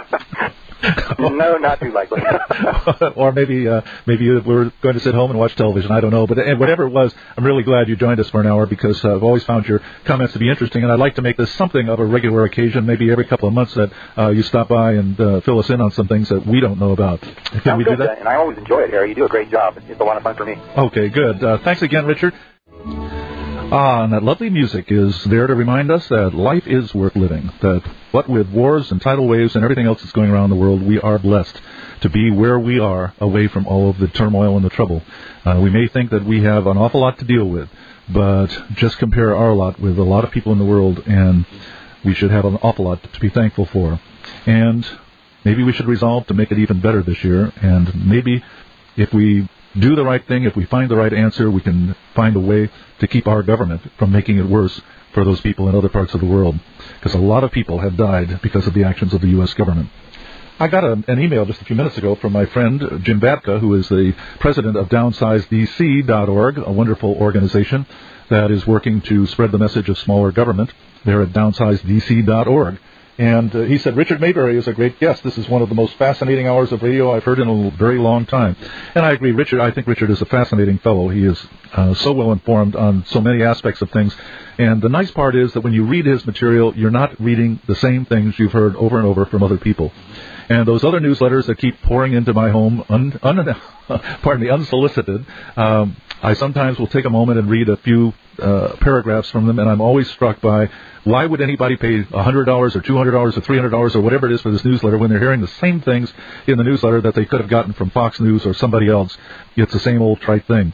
No, not too likely. Or maybe uh, maybe we were going to sit home and watch television. I don't know. But uh, whatever it was, I'm really glad you joined us for an hour because uh, I've always found your comments to be interesting, and I'd like to make this something of a regular occasion, maybe every couple of months that uh, you stop by and uh, fill us in on some things that we don't know about. Can Sounds we good, do that? And I always enjoy it, Harry. You do a great job. It's a lot of fun for me. Okay, good. Uh, thanks again, Richard. Ah, and that lovely music is there to remind us that life is worth living, that what with wars and tidal waves and everything else that's going around the world, we are blessed to be where we are away from all of the turmoil and the trouble. Uh, we may think that we have an awful lot to deal with, but just compare our lot with a lot of people in the world, and we should have an awful lot to be thankful for. And maybe we should resolve to make it even better this year, and maybe if we do the right thing, if we find the right answer, we can find a way to keep our government from making it worse for those people in other parts of the world. Because a lot of people have died because of the actions of the U S government. I got a, an email just a few minutes ago from my friend Jim Babka, who is the president of downsize D C dot org, a wonderful organization that is working to spread the message of smaller government. They're at downsize D C dot org. And uh, he said, Richard Maybury is a great guest. This is one of the most fascinating hours of radio I've heard in a very long time. And I agree, Richard. I think Richard is a fascinating fellow. He is uh, so well informed on so many aspects of things. And the nice part is that when you read his material, you're not reading the same things you've heard over and over from other people. And those other newsletters that keep pouring into my home, un, un, pardon me, unsolicited, um, I sometimes will take a moment and read a few uh, paragraphs from them, and I'm always struck by why would anybody pay one hundred dollars or two hundred dollars or three hundred dollars or whatever it is for this newsletter when they're hearing the same things in the newsletter that they could have gotten from Fox News or somebody else. It's the same old trite thing.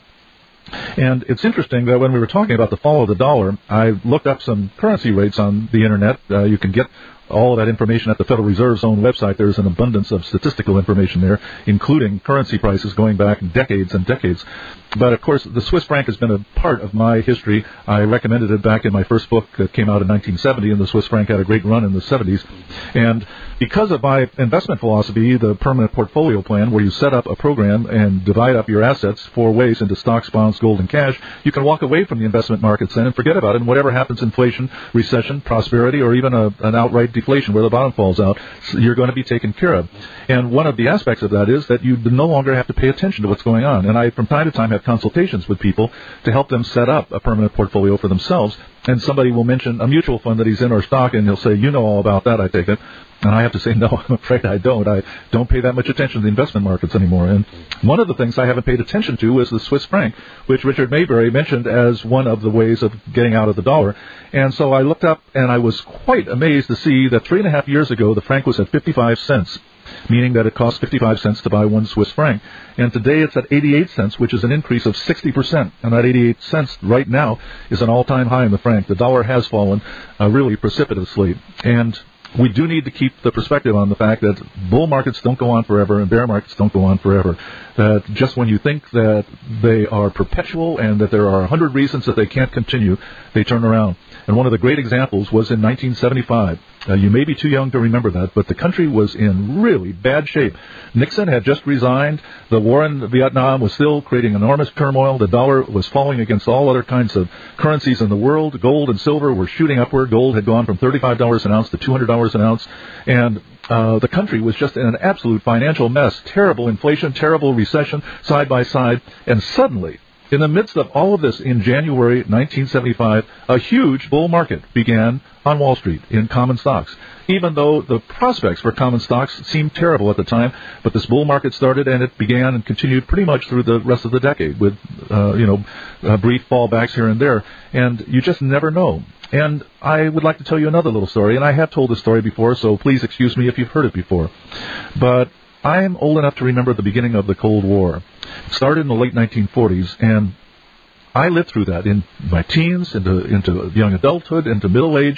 And it's interesting that when we were talking about the fall of the dollar, I looked up some currency rates on the Internet. Uh, you can get all of that information at the Federal Reserve's own website. There's an abundance of statistical information there, including currency prices going back decades and decades. But, of course, the Swiss franc has been a part of my history. I recommended it back in my first book that came out in nineteen seventy, and the Swiss franc had a great run in the seventies. And because of my investment philosophy, the permanent portfolio plan, where you set up a program and divide up your assets four ways into stocks, bonds, gold, and cash, you can walk away from the investment markets then and forget about it. And whatever happens, inflation, recession, prosperity, or even a, an outright deflation where the bottom falls out, you're going to be taken care of. And one of the aspects of that is that you no longer have to pay attention to what's going on. And I, from time to time, have consultations with people to help them set up a permanent portfolio for themselves. And somebody will mention a mutual fund that he's in or stock, and he'll say, you know all about that, I take it. And I have to say, no, I'm afraid I don't. I don't pay that much attention to the investment markets anymore. And one of the things I haven't paid attention to is the Swiss franc, which Richard Maybury mentioned as one of the ways of getting out of the dollar. And so I looked up, and I was quite amazed to see that three and a half years ago, the franc was at fifty-five cents, meaning that it cost fifty-five cents to buy one Swiss franc. And today it's at eighty-eight cents, which is an increase of sixty percent. And that eighty-eight cents right now is an all-time high in the franc. The dollar has fallen uh, really precipitously. And we do need to keep the perspective on the fact that bull markets don't go on forever and bear markets don't go on forever. That just when you think that they are perpetual and that there are a hundred reasons that they can't continue, they turn around. And one of the great examples was in nineteen seventy-five. Uh, you may be too young to remember that, but the country was in really bad shape. Nixon had just resigned. The war in Vietnam was still creating enormous turmoil. The dollar was falling against all other kinds of currencies in the world. Gold and silver were shooting upward. Gold had gone from thirty-five dollars an ounce to two hundred dollars an ounce. And uh, the country was just in an absolute financial mess. Terrible inflation, terrible recession, side by side. And suddenly, in the midst of all of this, in January nineteen seventy-five, a huge bull market began on Wall Street in common stocks, even though the prospects for common stocks seemed terrible at the time. But this bull market started, and it began and continued pretty much through the rest of the decade with, uh, you know, uh, brief fallbacks here and there. And you just never know. And I would like to tell you another little story, and I have told this story before, so please excuse me if you've heard it before. But I'm old enough to remember the beginning of the Cold War. It started in the late nineteen forties, and I lived through that in my teens, into into young adulthood, into middle age,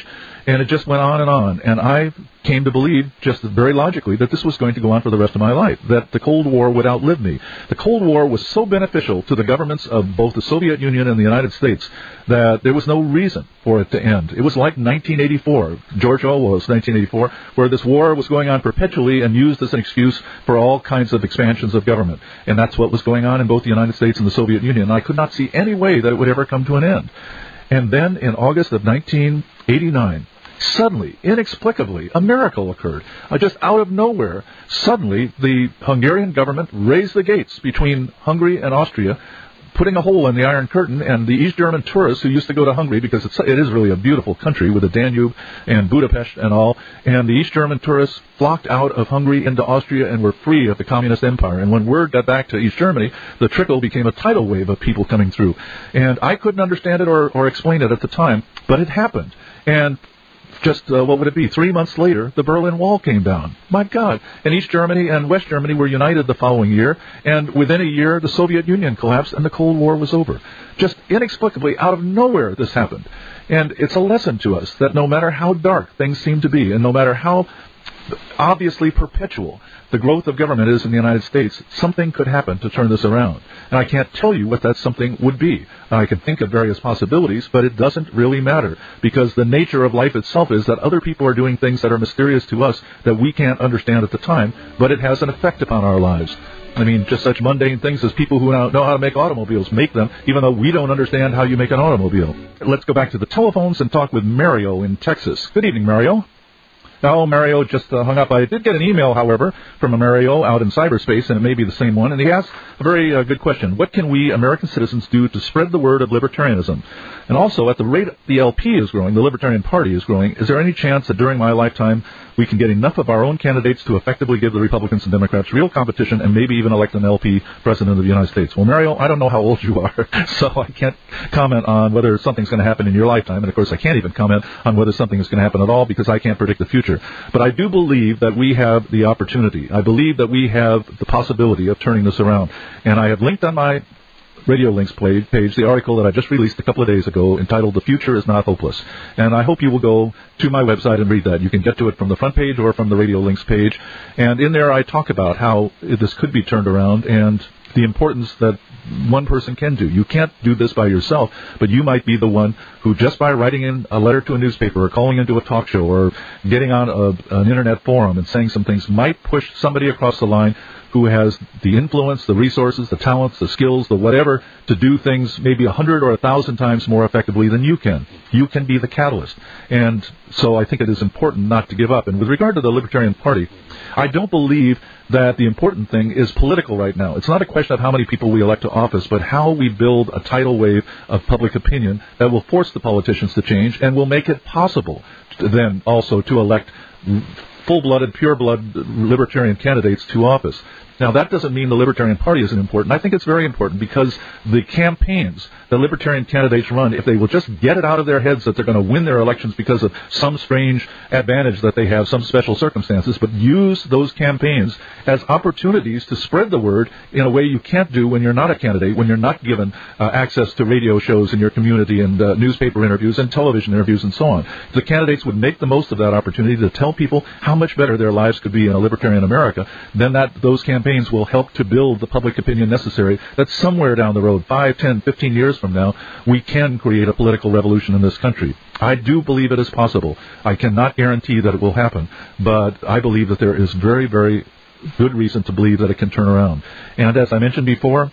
And it just went on and on. And I came to believe, just very logically, that this was going to go on for the rest of my life, that the Cold War would outlive me. The Cold War was so beneficial to the governments of both the Soviet Union and the United States that there was no reason for it to end. It was like nineteen eighty-four, George Orwell's nineteen eighty-four, where this war was going on perpetually and used as an excuse for all kinds of expansions of government. And that's what was going on in both the United States and the Soviet Union. And I could not see any way that it would ever come to an end. And then in August of nineteen eighty-nine, suddenly, inexplicably, a miracle occurred. Uh, just out of nowhere, suddenly the Hungarian government raised the gates between Hungary and Austria, putting a hole in the Iron Curtain, and the East German tourists who used to go to Hungary, because it's, it is really a beautiful country with the Danube and Budapest and all, and the East German tourists flocked out of Hungary into Austria and were free of the communist empire. And when word got back to East Germany, the trickle became a tidal wave of people coming through. And I couldn't understand it or, or explain it at the time, but it happened. And just, uh, what would it be, three months later, the Berlin Wall came down. My God. And East Germany and West Germany were united the following year, and within a year, the Soviet Union collapsed and the Cold War was over. Just inexplicably, out of nowhere, this happened. And it's a lesson to us that no matter how dark things seem to be, and no matter how obviously perpetual the growth of government is in the United States, something could happen to turn this around. And I can't tell you what that something would be. I can think of various possibilities, but it doesn't really matter, because the nature of life itself is that other people are doing things that are mysterious to us that we can't understand at the time, but it has an effect upon our lives. I mean, just such mundane things as people who know how to make automobiles make them, even though we don't understand how you make an automobile. Let's go back to the telephones and talk with Mario in Texas. Good evening, Mario. Oh, Mario just uh, hung up. I did get an email, however, from a Mario out in cyberspace, and it may be the same one, and he asked a very uh, good question. What can we, American citizens, do to spread the word of libertarianism? And also, at the rate the L P is growing, the Libertarian Party is growing, is there any chance that during my lifetime we can get enough of our own candidates to effectively give the Republicans and Democrats real competition and maybe even elect an L P president of the United States? Well, Mario, I don't know how old you are, so I can't comment on whether something's going to happen in your lifetime. And, of course, I can't even comment on whether something is going to happen at all because I can't predict the future. But I do believe that we have the opportunity. I believe that we have the possibility of turning this around. And I have linked on my Radio Links page the article that I just released a couple of days ago entitled The Future is Not Hopeless. And I hope you will go to my website and read that. You can get to it from the front page or from the Radio Links page. And in there I talk about how this could be turned around and the importance that one person can do. You can't do this by yourself, but you might be the one who, just by writing in a letter to a newspaper or calling into a talk show or getting on a, an internet forum and saying some things, might push somebody across the line who has the influence, the resources, the talents, the skills, the whatever, to do things maybe a hundred or a thousand times more effectively than you can. You can be the catalyst. And so I think it is important not to give up. And with regard to the Libertarian Party, I don't believe that the important thing is political right now. It's not a question of how many people we elect to office, but how we build a tidal wave of public opinion that will force the politicians to change and will make it possible to then also to elect full-blooded, pure-blood libertarian candidates to office. Now, that doesn't mean the Libertarian Party isn't important. I think it's very important because the campaigns that Libertarian candidates run, if they will just get it out of their heads that they're going to win their elections because of some strange advantage that they have, some special circumstances, but use those campaigns as opportunities to spread the word in a way you can't do when you're not a candidate, when you're not given uh, access to radio shows in your community and uh, newspaper interviews and television interviews and so on. The candidates would make the most of that opportunity to tell people how much better their lives could be in a libertarian America. Then that those campaigns will help to build the public opinion necessary that somewhere down the road, five, ten, fifteen years from now, we can create a political revolution in this country. I do believe it is possible. I cannot guarantee that it will happen, but I believe that there is very, very good reason to believe that it can turn around. And as I mentioned before,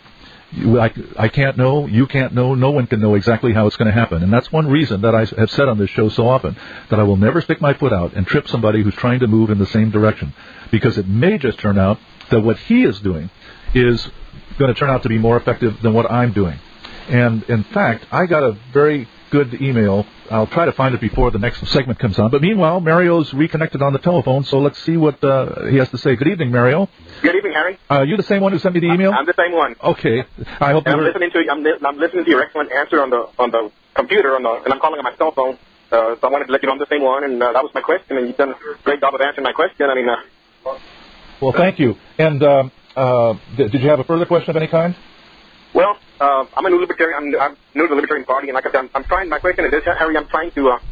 I, I can't know, you can't know, no one can know exactly how it's going to happen. And that's one reason that I have said on this show so often that I will never stick my foot out and trip somebody who's trying to move in the same direction, because it may just turn out that what he is doing is going to turn out to be more effective than what I'm doing. And, in fact, I got a very good email. I'll try to find it before the next segment comes on. But meanwhile, Mario's reconnected on the telephone, so let's see what uh, he has to say. Good evening, Mario. Good evening, Harry. Uh, are you the same one who sent me the email? I'm the same one. Okay. I hope and you I'm were... listening to I'm, li- I'm listening to your excellent answer on the on the computer, on the, and I'm calling on my cell phone. Uh, so I wanted to let you know I'm the same one, and uh, that was my question, and you've done a great job of answering my question. I mean, uh, well, thank you. And um, uh, did you have a further question of any kind? Well, uh, I'm a new libertarian. I'm, I'm new to the Libertarian Party, and like I said, I'm, I'm trying. My question is this, Harry. I'm trying to uh,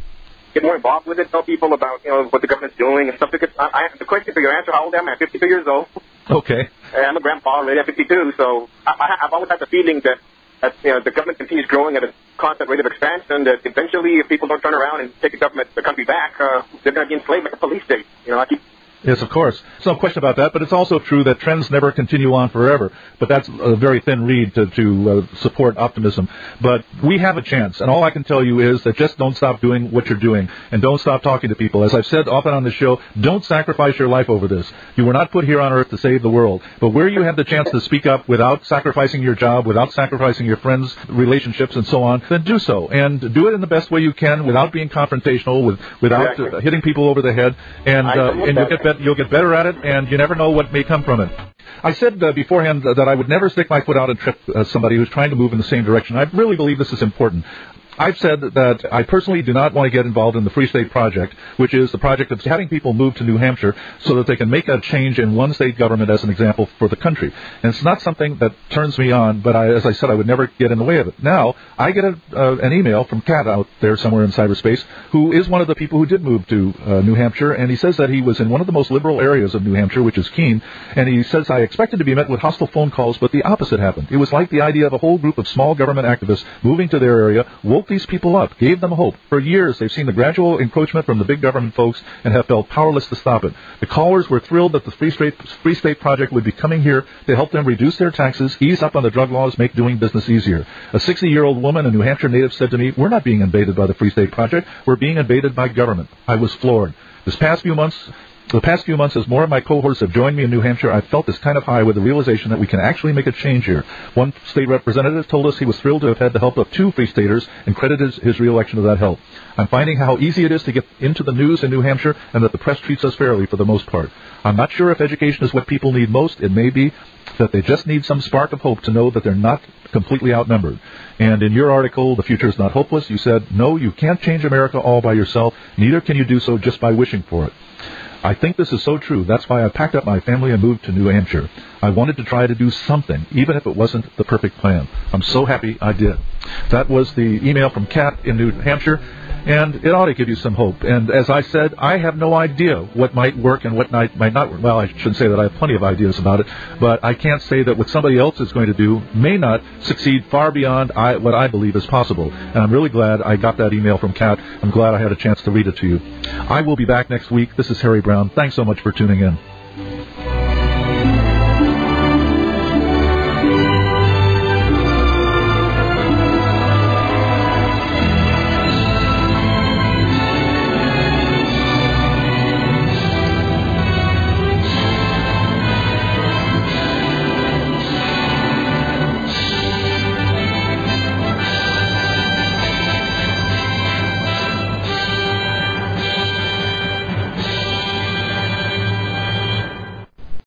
get more involved with it, tell people about, you know, what the government's doing and stuff. Because I, I, the question for your answer, how old am I? I'm fifty-two years old. Okay. And I'm a grandpa already. I'm fifty-two. So I, I, I've always had the feeling that, that, you know, the government continues growing at a constant rate of expansion, that eventually if people don't turn around and take the government, the country back, uh, they're going to be enslaved like a police state. You know, I keep... Yes, of course. There's no question about that, but it's also true that trends never continue on forever. But that's a very thin reed to, to uh, support optimism. But we have a chance, and all I can tell you is that just don't stop doing what you're doing, and don't stop talking to people. As I've said often on the show, don't sacrifice your life over this. You were not put here on earth to save the world. But where you have the chance to speak up without sacrificing your job, without sacrificing your friends' relationships and so on, then do so. And do it in the best way you can without being confrontational, with, without Exactly. uh, hitting people over the head, and, uh, and you'll get You'll get better at it, and you never know what may come from it. I said uh, beforehand uh, that I would never stick my foot out and trip uh, somebody who's trying to move in the same direction. I really believe this is important. I've said that I personally do not want to get involved in the Free State Project, which is the project of having people move to New Hampshire so that they can make a change in one state government as an example for the country. And it's not something that turns me on, but I, as I said, I would never get in the way of it. Now, I get a, uh, an email from Kat out there somewhere in cyberspace, who is one of the people who did move to uh, New Hampshire, and he says that he was in one of the most liberal areas of New Hampshire, which is Keene, and he says, I expected to be met with hostile phone calls, but the opposite happened. It was like the idea of a whole group of small government activists moving to their area woke these people up, gave them hope. For years, they've seen the gradual encroachment from the big government folks and have felt powerless to stop it. The callers were thrilled that the Free State, Free State Project would be coming here to help them reduce their taxes, ease up on the drug laws, make doing business easier. A sixty-year-old woman, a New Hampshire native, said to me, we're not being invaded by the Free State Project, we're being invaded by government. I was floored. This past few months, The past few months, as more of my cohorts have joined me in New Hampshire, I've felt this kind of high with the realization that we can actually make a change here. One state representative told us he was thrilled to have had the help of two Free Staters and credited his, his re-election to that help. I'm finding how easy it is to get into the news in New Hampshire and that the press treats us fairly for the most part. I'm not sure if education is what people need most. It may be that they just need some spark of hope to know that they're not completely outnumbered. And in your article, The Future is Not Hopeless, you said, no, you can't change America all by yourself. Neither can you do so just by wishing for it. I think this is so true. That's why I packed up my family and moved to New Hampshire. I wanted to try to do something, even if it wasn't the perfect plan. I'm so happy I did. That was the email from Kat in New Hampshire, and it ought to give you some hope. And as I said, I have no idea what might work and what might, might not work. Well, I shouldn't say that. I have plenty of ideas about it, but I can't say that what somebody else is going to do may not succeed far beyond I, what I believe is possible. And I'm really glad I got that email from Kat. I'm glad I had a chance to read it to you. I will be back next week. This is Harry Brown. Thanks so much for tuning in.